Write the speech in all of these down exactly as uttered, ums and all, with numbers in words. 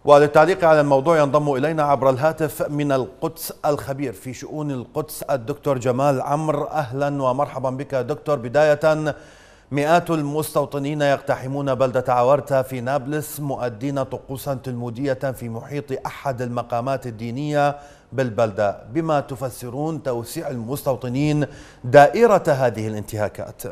وللتعليق على الموضوع ينضم إلينا عبر الهاتف من القدس الخبير في شؤون القدس الدكتور جمال عمرو. أهلا ومرحبا بك دكتور. بداية، مئات المستوطنين يقتحمون بلدة عورتة في نابلس مؤدين طقوسا تلمودية في محيط أحد المقامات الدينية بالبلدة، بما تفسرون توسيع المستوطنين دائرة هذه الانتهاكات؟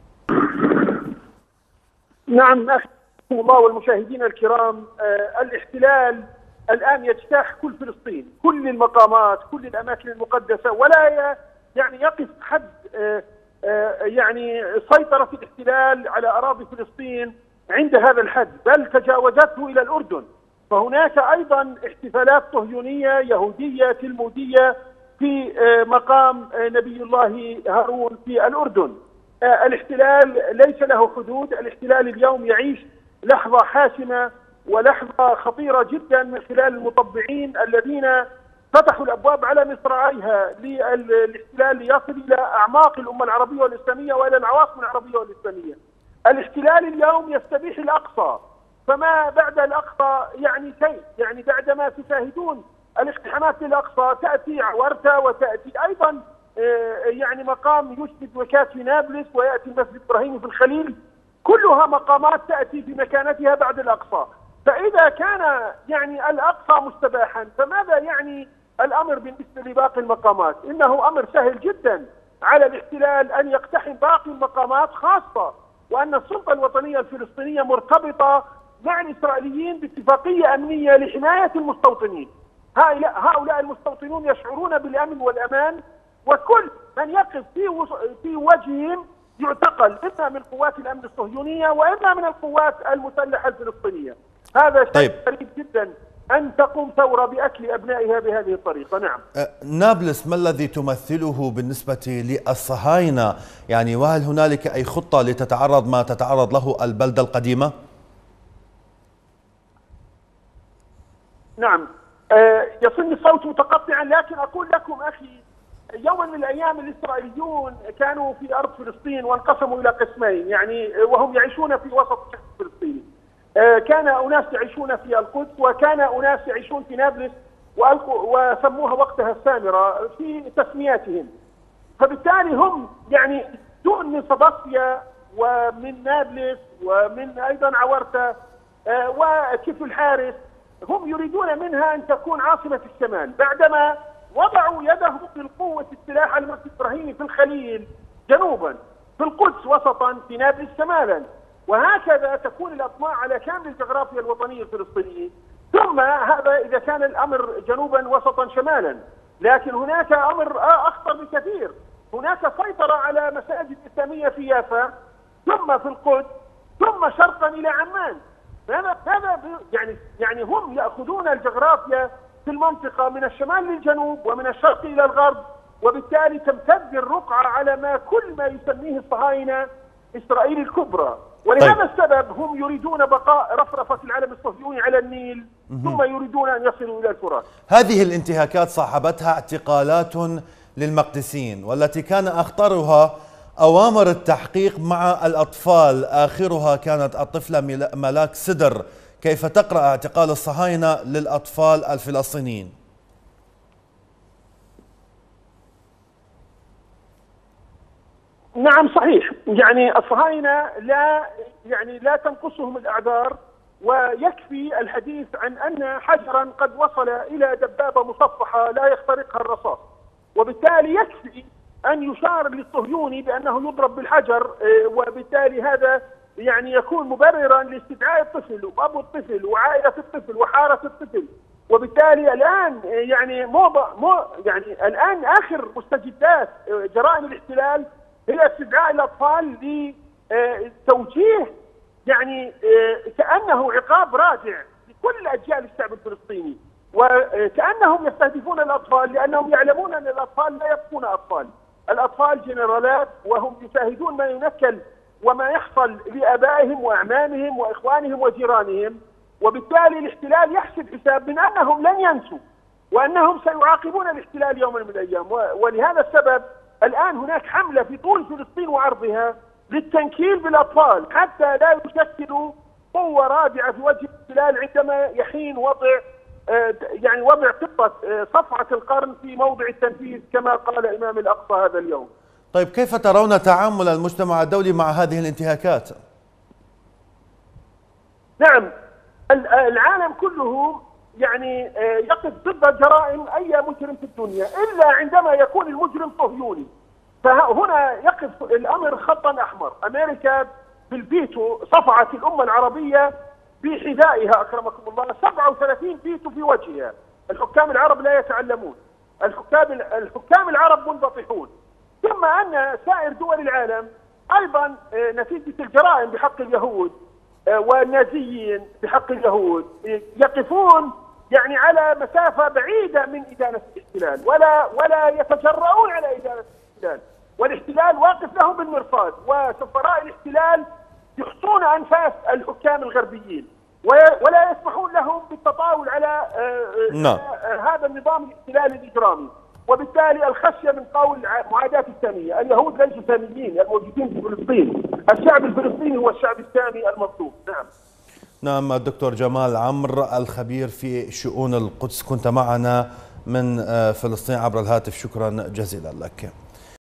نعم أخي الله والمشاهدين الكرام، آه الاحتلال الآن يجتاح كل فلسطين، كل المقامات، كل الأماكن المقدسة، ولا يعني يقف حد آه آه يعني سيطرة الاحتلال على أراضي فلسطين عند هذا الحد، بل تجاوزته إلى الأردن. فهناك أيضا احتفالات صهيونية يهودية تلمودية في آه مقام آه نبي الله هارون في الأردن. آه الاحتلال ليس له حدود، الاحتلال اليوم يعيش لحظة حاسمة ولحظة خطيرة جدا من خلال المطبعين الذين فتحوا الأبواب على مصراعيها للاحتلال ليصل إلى أعماق الأمة العربية والإسلامية وإلى العواصم العربية والإسلامية. الاحتلال اليوم يستبيح الأقصى، فما بعد الأقصى يعني شيء، يعني بعدما تشاهدون الاقتحامات للأقصى تأتي عورتة وتأتي أيضا يعني مقام يشبه وكاة في نابلس ويأتي مسجد إبراهيم في الخليل، كلها مقامات تأتي في مكانتها بعد الأقصى. فإذا كان يعني الأقصى مستباحا فماذا يعني الأمر بالنسبة لباقي المقامات؟ إنه أمر سهل جدا على الاحتلال أن يقتحم باقي المقامات، خاصة وأن السلطة الوطنية الفلسطينية مرتبطة مع الإسرائيليين باتفاقية أمنية لحماية المستوطنين. هؤلاء المستوطنون يشعرون بالأمن والأمان، وكل من يقف في في وجههم يعتقل، إما من قوات الأمن الصهيونية وإما من القوات المسلحة الفلسطينية. هذا شيء طيب. غريب جدا أن تقوم ثورة بأكل أبنائها بهذه الطريقة. نعم. نابلس ما الذي تمثله بالنسبة للصهاينة؟ يعني وهل هنالك أي خطة لتتعرض ما تتعرض له البلدة القديمة؟ نعم. آه يصلني الصوت متقطعا، لكن أقول لكم أخي، يوما من الايام الاسرائيليون كانوا في ارض فلسطين وانقسموا الى قسمين، يعني وهم يعيشون في وسط الشعب الفلسطيني. كان اناس يعيشون في القدس وكان اناس يعيشون في نابلس، وسموها وقتها السامره في تسمياتهم. فبالتالي هم يعني دون من صدفيا ومن نابلس ومن ايضا عورتة وكفل الحارس، هم يريدون منها ان تكون عاصمه الشمال، بعدما وضعوا يدهم بالقوة السلاح على مسجد إبراهيم في الخليل جنوبا، في القدس وسطا، في نابلس شمالا، وهكذا تكون الأطماع على كامل الجغرافيا الوطنية الفلسطينية. ثم هذا إذا كان الأمر جنوبا وسطا شمالا، لكن هناك أمر أخطر بكثير، هناك سيطرة على مساجد إسلامية في يافا، ثم في القدس، ثم شرقا إلى عمان. هذا هذا يعني يعني هم يأخذون الجغرافيا في المنطقة من الشمال للجنوب ومن الشرق إلى الغرب، وبالتالي تمتد الرقعة على ما كل ما يسميه الصهاينة إسرائيل الكبرى. ولهذا طيب. السبب هم يريدون بقاء رفرفة العلم الصهيوني على النيل، ثم يريدون أن يصلوا إلى الفرات. هذه الانتهاكات صاحبتها اعتقالات للمقدسين، والتي كان أخطرها أوامر التحقيق مع الأطفال، آخرها كانت الطفلة ملاك سدر. كيف تقرأ اعتقال الصهاينة للأطفال الفلسطينيين؟ نعم صحيح، يعني الصهاينة لا يعني لا تنقصهم الأعذار، ويكفي الحديث عن أن حجرا قد وصل إلى دبابة مصفحة لا يخترقها الرصاص، وبالتالي يكفي أن يشار للصهيوني بأنه يضرب بالحجر، وبالتالي هذا يعني يكون مبررا لاستدعاء الطفل وابو الطفل وعائله الطفل وحاره الطفل. وبالتالي الان يعني موضع مو يعني الان اخر مستجدات جرائم الاحتلال هي استدعاء الاطفال لتوجيه يعني كانه عقاب رادع لكل اجيال الشعب الفلسطيني، وكانهم يستهدفون الاطفال لانهم يعلمون ان الاطفال لا يبقون اطفال، الاطفال جنرالات وهم يشاهدون ما ينكل وما يحصل لآبائهم وأعمامهم وإخوانهم وجيرانهم. وبالتالي الاحتلال يحسب حساب من أنهم لن ينسوا وأنهم سيعاقبون الاحتلال يوما من الأيام. ولهذا السبب الآن هناك حملة في طول فلسطين وعرضها للتنكيل بالأطفال حتى لا يشكلوا قوة رادعة في وجه الاحتلال عندما يحين وضع يعني وضع خطة صفعة القرن في موضع التنفيذ كما قال إمام الأقصى هذا اليوم. طيب كيف ترون تعامل المجتمع الدولي مع هذه الانتهاكات؟ نعم، العالم كله يعني يقف ضد جرائم أي مجرم في الدنيا إلا عندما يكون المجرم صهيوني. فهنا يقف الأمر خطا أحمر. أمريكا بالفيتو صفعت الأمة العربية بحذائها أكرمكم الله، سبعة وثلاثين فيتو في وجهها. الحكام العرب لا يتعلمون، الحكام الحكام العرب منبطحون. ثم أن سائر دول العالم أيضا نتيجة الجرائم بحق اليهود والنازيين بحق اليهود يقفون يعني على مسافة بعيدة من إدانة الاحتلال، ولا ولا يتجرؤون على إدانة الاحتلال، والاحتلال واقف لهم بالمرصاد، وسفراء الاحتلال يحصون أنفاس الحكام الغربيين ولا يسمحون لهم بالتطاول على نعم. هذا النظام الاحتلالي الإجرامي. وبالتالي الخشية من قول معاداة السامية. اليهود ليسوا ساميين الموجودين في فلسطين، الشعب الفلسطيني هو الشعب السامي المظلوم. نعم نعم. الدكتور جمال عمرو الخبير في شؤون القدس، كنت معنا من فلسطين عبر الهاتف، شكرا جزيلا لك.